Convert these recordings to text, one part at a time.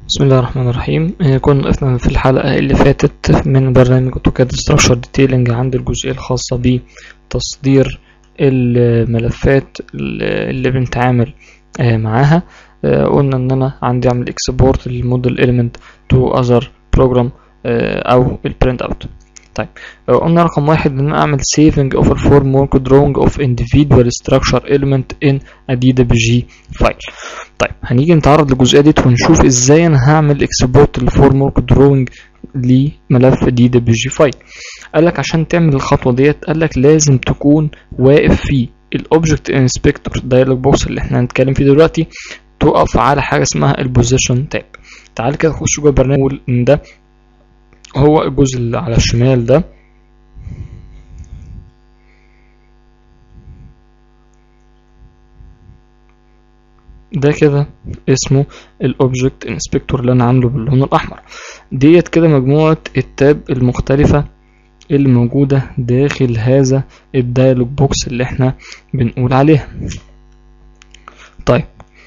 بسم الله الرحمن الرحيم. كنا وقفنا في الحلقة اللي فاتت من برنامج اوتوكاد ستراكشر ديتيلنج عند الجزئية الخاصة بتصدير الملفات اللي بنتعامل معاها. قلنا ان انا عندي اعمل اكسبورت للموديل element to other program او البرنت اوت. طيب قلنا رقم واحد ان انا اعمل saving of a form work drawing of individual structure element in a DWG file. طيب هنيجي نتعرض للجزئيه دي ونشوف ازاي انا هعمل اكسبورت للفورم ورك دروينج لملف DWG فايل. قال لك عشان تعمل الخطوه ديت قال لك لازم تكون واقف في الاوبجكت انسبكتور دايلوج بوكس اللي احنا هنتكلم فيه دلوقتي، تقف على حاجه اسمها البوزيشن تاب. تعال كده نخش جوه البرنامج ونقول ان ده هو الجزء اللي على الشمال ده كده اسمه الاوبجكت انسبكتور اللي انا عامله باللون الاحمر. ديت كده مجموعه التاب المختلفه اللي موجوده داخل هذا الدايلوج بوكس اللي احنا بنقول عليها. طيب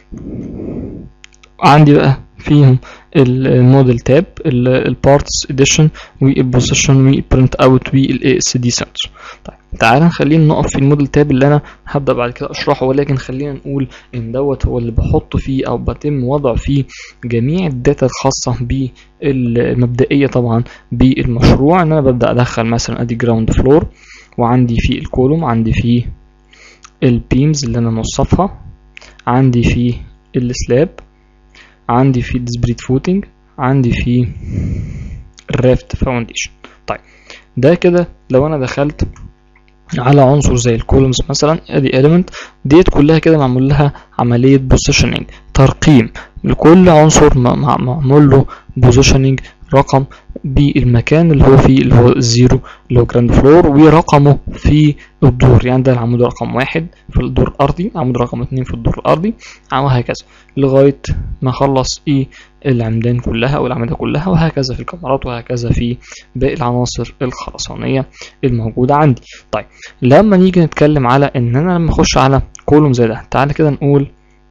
عندي بقى فيهم الموديل تاب، البارتس اديشن والبوزيشن والبرنت اوت والاي اس دي سنسور. طيب تعالى نخلينا نقف في الموديل تاب اللي انا هبدا بعد كده اشرحه، ولكن خلينا نقول ان دوت هو اللي بحط فيه او بتم وضع فيه جميع الداتا الخاصه بالمبدئيه طبعا بالمشروع. ان انا ببدا ادخل مثلا ادي جراوند فلور، وعندي فيه الكولوم، عندي فيه البيمز اللي انا موصفها، عندي فيه السلاب، عندي فيه السبريد فوتنج، عندي فيه الرافت فاونديشن. طيب ده كده لو انا دخلت على عنصر زي الكولومز مثلا، ادي element ديت كلها كده معمول لها عمليه بوزيشننج، ترقيم لكل عنصر معمول له بوزيشننج رقم بالمكان اللي هو فيه اللي هو الزيرو اللي هو جراند فلور، ورقمه في الدور. يعني ده العمود رقم 1 في الدور الارضي، عمود رقم 2 في الدور الارضي، وهكذا لغايه ما اخلص العمدان كلها او الاعمده كلها، وهكذا في الكاميرات، وهكذا في باقي العناصر الخرسانيه الموجوده عندي. طيب لما نيجي نتكلم على ان انا لما اخش على كولوم زي ده، تعالى كده نقول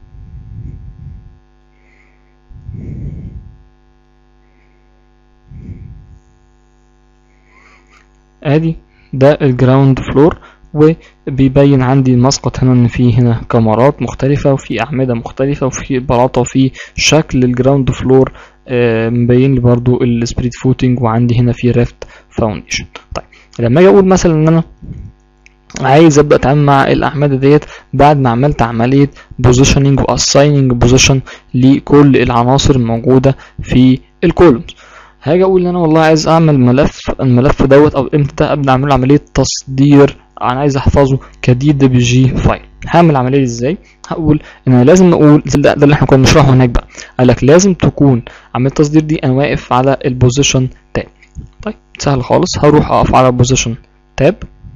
ادي ده الجراوند فلور، وبيبين عندي المسقط هنا ان في هنا كاميرات مختلفه وفي اعمده مختلفه وفي بلاطه وفي شكل الجراوند فلور مبين لي برضو السبريد فوتنج، وعندي هنا في رافت فاونديشن. طيب لما اجي اقول مثلا ان انا عايز ابدا اتعامل مع الاعمده ديت بعد ما عملت عمليه بوزيشننج واسايننج بوزيشن لكل العناصر الموجوده في الكولومز، هاجي اقول ان انا والله عايز اعمل الملف دوت او امتى ابدا اعمل عمليه تصدير، انا عايز احفظه كدي دبليو جي فايل. هعمل العمليه دي ازاي؟ هقول ان انا لازم اقول ده اللي احنا كنا بنشرحه هناك بقى، قال لك لازم تكون عمليه التصدير دي انا واقف على البوزيشن تاب. طيب سهل خالص، هروح اقف على البوزيشن تاب،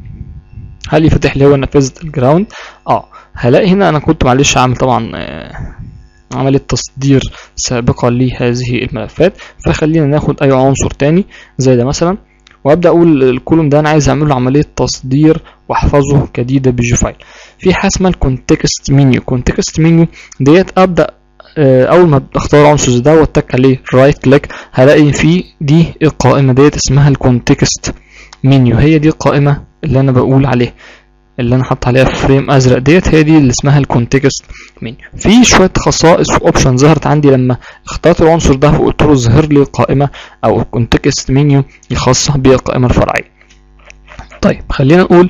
هل يفتح لي هو نافذه الجراوند؟ هلاقي هنا انا كنت معلش عامل طبعا عملية تصدير سابقة لهذه الملفات، فخلينا ناخد اي عنصر تاني زي ده مثلا، وابدا اقول الكولوم ده انا عايز اعمل له عملية تصدير واحفظه كدي دبليو فايل. في حاجة اسمها الكونتكست منيو. الكونتكست منيو ديت ابدا اول ما اختار عنصر ده واتك عليه رايت كليك، هلاقي في دي القائمة ديت اسمها الكونتكست منيو. هي دي القائمة اللي انا بقول عليها، اللي انا حاطط عليها فريم ازرق ديت، هي دي اللي اسمها الكونتكست منيو. في شويه خصائص واوبشن ظهرت عندي لما اخترت العنصر ده وقلت له ظهر لي قائمه او الكونتكست منيو الخاصه بالقائمه الفرعيه. طيب خلينا نقول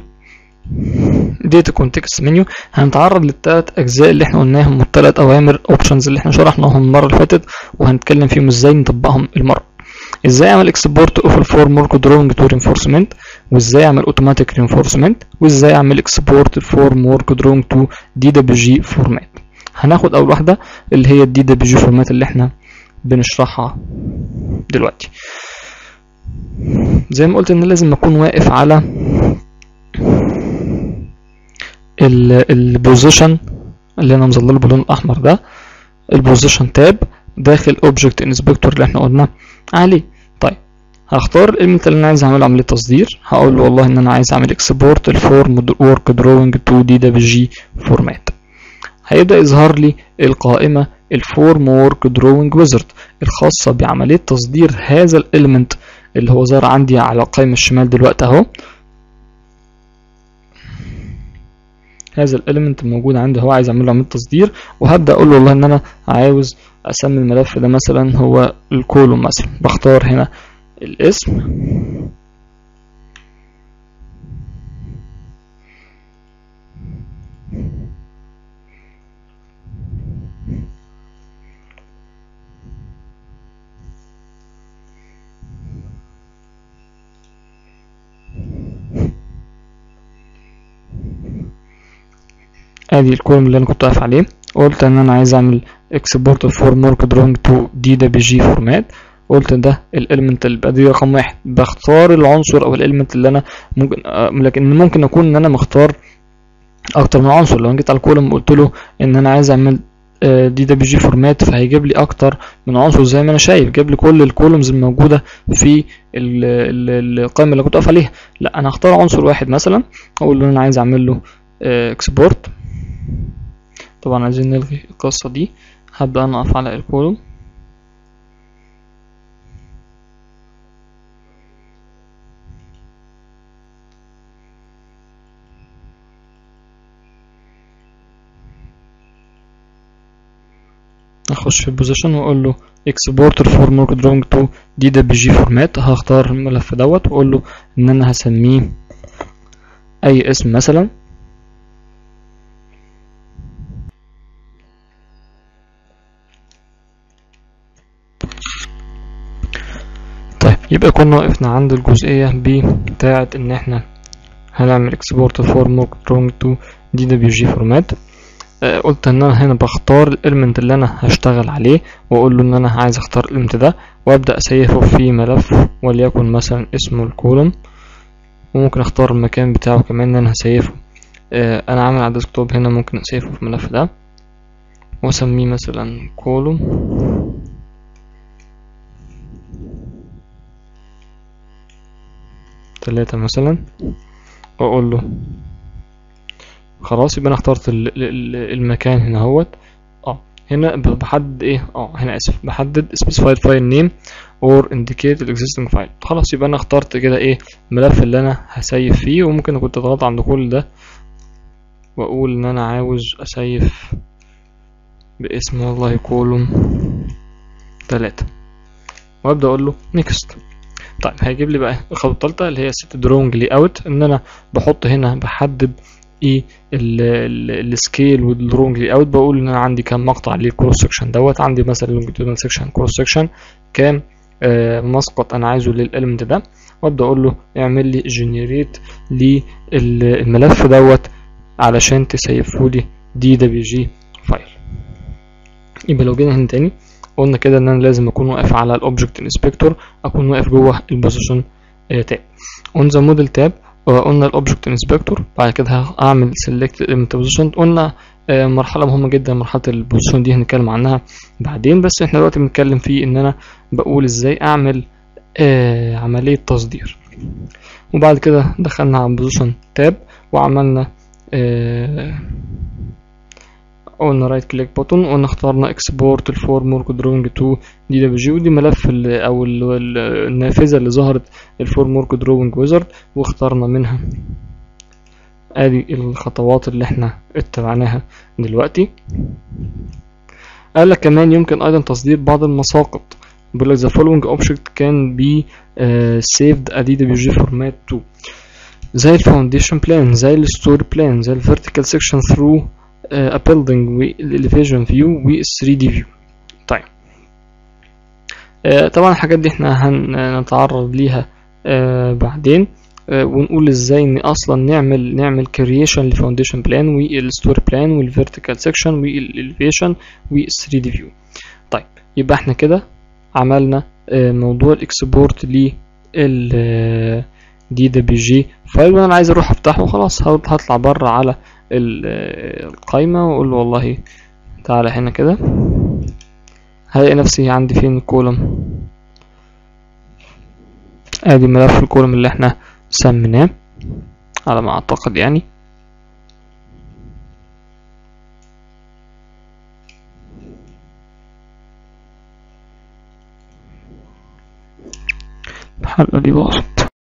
ديت الكونتكست منيو. هنتعرض للثلاث اجزاء اللي احنا قلناهم والثلاث اوامر اوبشنز اللي احنا شرحناهم المره اللي فاتت، وهنتكلم فيهم ازاي نطبقهم المره. ازاي اعمل اكسبورت اوف الفورم ورك دروينج تو رينفورسمنت، وازاي اعمل اوتوماتيك رينفورسمنت، وازاي اعمل اكسبورت الفورم ورك دروينج تو دي دبليو جي فورمات. هناخد اول واحده اللي هي الدي دبليو جي فورمات اللي احنا بنشرحها دلوقتي. زي ما قلت ان لازم اكون واقف على البوزيشن اللي انا مظلله باللون الاحمر ده، البوزيشن تاب داخل اوبجكت انسبكتور اللي احنا قلنا عليه. طيب هختار الاليمنت اللي انا عايز اعمله عمليه تصدير، هقول له والله ان انا عايز اعمل اكسبورت الفورم ورك دروينج تو دي دبليو جي فورمات. هيبدا يظهر لي القائمه الفورم وورك دروينج ويزرد الخاصة بعملية تصدير هذا الاليمنت اللي هو ظهر عندي على القائمة الشمال دلوقتي اهو. هذا الاليمنت الموجود عندي هو عايز اعمل له عملية تصدير، وهبدأ اقول له والله ان انا عاوز اسمي الملف ده مثلا هو الكولوم مثلا. بختار هنا الاسم ادي الكولوم اللي انا كنت واقف عليه. قلت ان انا عايز اعمل export form work drawing to DWG format. قلت ده الاليمنت اللي بقى دي رقم واحد. بختار العنصر او الاليمنت اللي انا ممكن لكن ممكن اكون ان انا مختار اكتر من عنصر. لو انا جيت على الكولوم قلت له ان انا عايز اعمل DWG فورمات فهيجيب لي اكتر من عنصر زي ما انا شايف، جاب لي كل الكولومز الموجوده في القائمه اللي كنت واقف عليها. لا انا هختار عنصر واحد مثلا، اقول له انا عايز اعمل له اكسبورت. طبعا عايزين نلغي القصه دي. هبدا انا اقف على الكولوم اخش في البوزيشن واقول له export form work drawing to DWG format. هختار الملف دوت واقول له ان انا هسميه اي اسم مثلا. طيب يبقى كنا وقفنا عند الجزئية بتاعة ان احنا هنعمل export form work drawing to DWG format. قلت ان انا هنا بختار الاليمنت اللي انا هشتغل عليه واقول له ان انا عايز اختار الاليمنت ده وابدا اسيفه في ملف وليكن مثلا اسمه الكولوم، وممكن اختار المكان بتاعه كمان ان انا هسيفه. انا عامل على الديسكتوب هنا، ممكن اسيفه في الملف ده واسميه مثلا كولوم 3 مثلا، واقول له خلاص. يبقى انا اخترت المكان هنا اهوت. هنا بحدد ايه، هنا اسف، بحدد specified file name or indicate existing file. خلاص يبقى انا اخترت كده ايه الملف اللي انا هسيف فيه. وممكن كنت اضغط عند كل ده واقول ان انا عاوز اسيف باسم والله كولوم 3 وابدا اقول له next. طيب هيجيب لي بقى الخطوه الثالثه اللي هي set drawing layout، ان انا بحط هنا بحدد ايه السكيل والدرونج لاي اوت. بقول ان انا عندي كام مقطع للكروس سكشن دوت، عندي مثلا لونجيتودنال سكشن، كروس سكشن، كام مسقط انا عايزه للاليمنت ده، وابدا اقول له اعمل لي جنريت للملف دوت علشان تسيفه لي DWG فايل. يبقى لو جينا هنا تاني قلنا كده ان انا لازم اكون واقف على الاوبجكت انسبكتور، اكون واقف جوه البوزيشن تاب. اون ذا موديل تاب قلنا الاوبجكت انسبكتور، بعد كده هعمل سيلكت ايليمنت بوزيشن. قلنا مرحله مهمه جدا مرحله البوزيشن دي، هنتكلم عنها بعدين، بس احنا دلوقتي بنتكلم في ان انا بقول ازاي اعمل عمليه تصدير. وبعد كده دخلنا على البوزيشن تاب وعملنا قلنا رايت كليك بوتون، قلنا اخترنا اكسبورت الفورم ورك دروينج تو DWG، ودي ملف او النافذه اللي ظهرت الفورم ورك دروينج ويزرد، واخترنا منها. ادي الخطوات اللي احنا اتبعناها دلوقتي. قال لك كمان يمكن ايضا تصدير بعض المساقط. بيقول لك the following object can be saved a DWG format to، زي الفاونديشن بلان، زي الستوري بلان، زي الفيرتيكال سيكشن ثرو a building والelevation view وال3D view. طيب طبعا الحاجات دي احنا هنتعرض ليها بعدين، ونقول ازاي ان اصلا نعمل creation للفاونديشن بلان والستوري بلان والفيرتيكال سيكشن والelevation وال3D view. طيب يبقى احنا كده عملنا موضوع الاكسبورت لل DWG فايل، وانا عايز اروح افتحه خلاص هطلع بره على القايمة واقول له والله تعالى هنا كده، هلاقي نفسي عندي فين الكولوم. ادي ملف الكولوم اللي احنا سميناه على ما اعتقد يعني. الحلقة دي باظت.